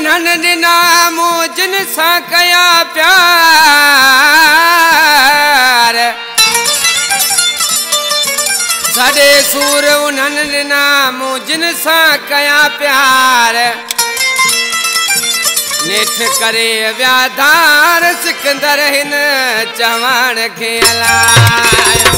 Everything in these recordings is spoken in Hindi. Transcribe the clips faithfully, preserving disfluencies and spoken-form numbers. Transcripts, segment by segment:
उन्हनि ॾिना मूं जिन सां कया प्यार साडे सूर उन्हनि ॾिना मूं जिन सां कया प्यार नेठ करे व्याधार सिकंदर हिन चवण खे हलायो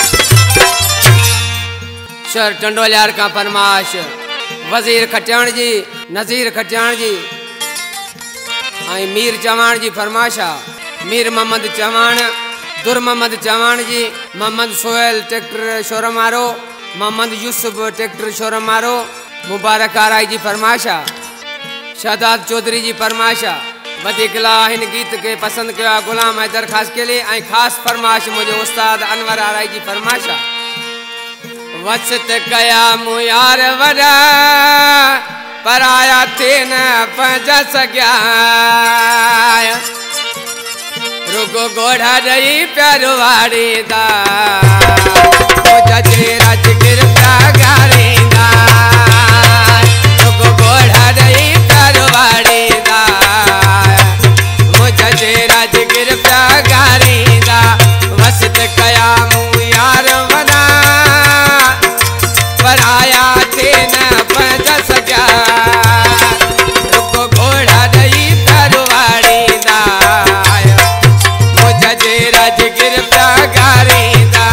शर टंडोलियार का फरमाश वजीर खटियाण जी नज़ीर खटियाण जी आई मीर चवाण जी फरमाशा मीर मोहम्मद चवाण दुर मोहम्मद चवाण जी मोहम्मद सोहेल ट्रैक्टर शोरूम वारो मोहम्मद यूसुफ ट्रैक्टर शोरूम वारो मुबारक आराई जी फरमाशा शादात चौधरी जी फरमाशा वधिकला हिन गीत के पसंद किया गुलाम हैदर खास के लिए आई खास फरमाश मुझे उस्ताद अनवर आराई जी फरमाशा वसत कया मु यार वरा पराया थे न पंज सग्या रुगो घोड़ा दई प्यारो वाड़ी दा जजे राज गिरता गाड़ी दा रुगो घोड़ा दई प्यारो वाड़ी दा जजे राज गिरता गाड़ी दा वसत कया मु यार वरा पराया थे न पंज सग्या रुगो घोड़ा दई प्यारो वाड़ी दा जजे राज गिरता गाड़ी दा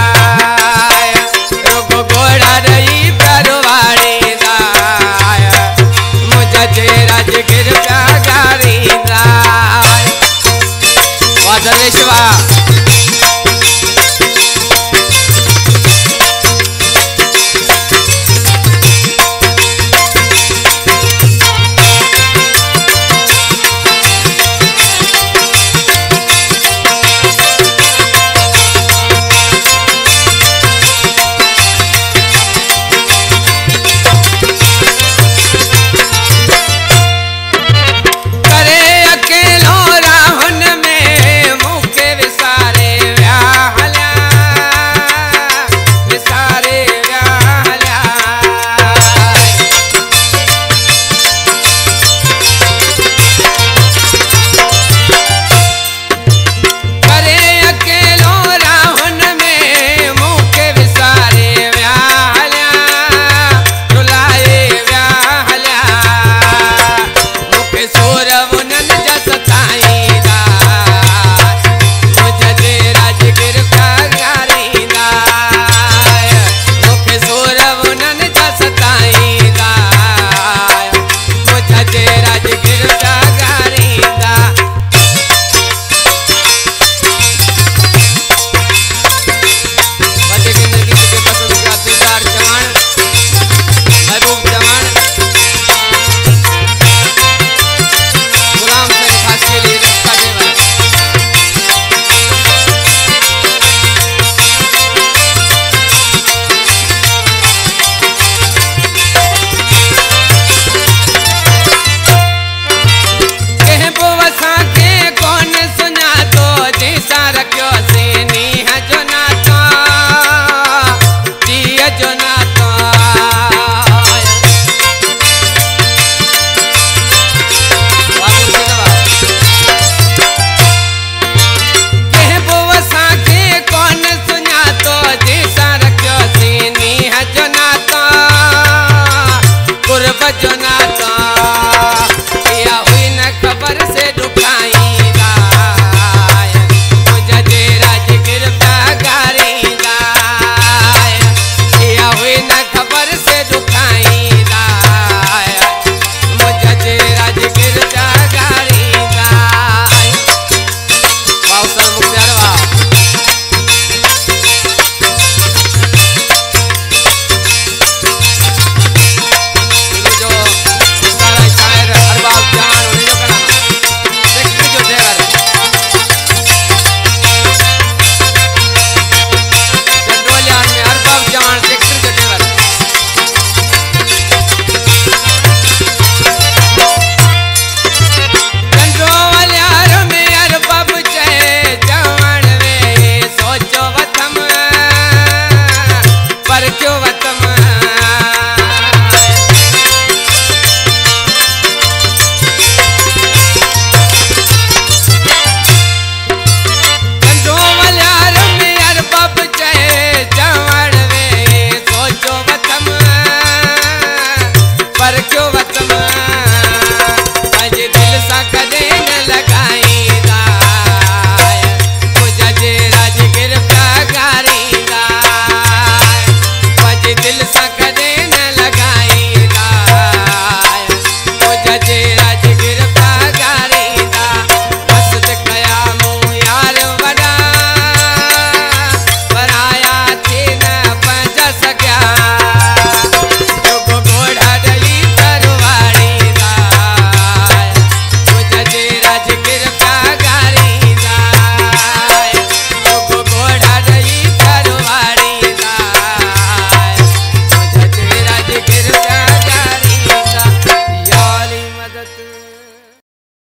रुगो घोड़ा दई प्यारो वाड़ी दा जजे राज गिरता गाड़ी दा वादर विश्वा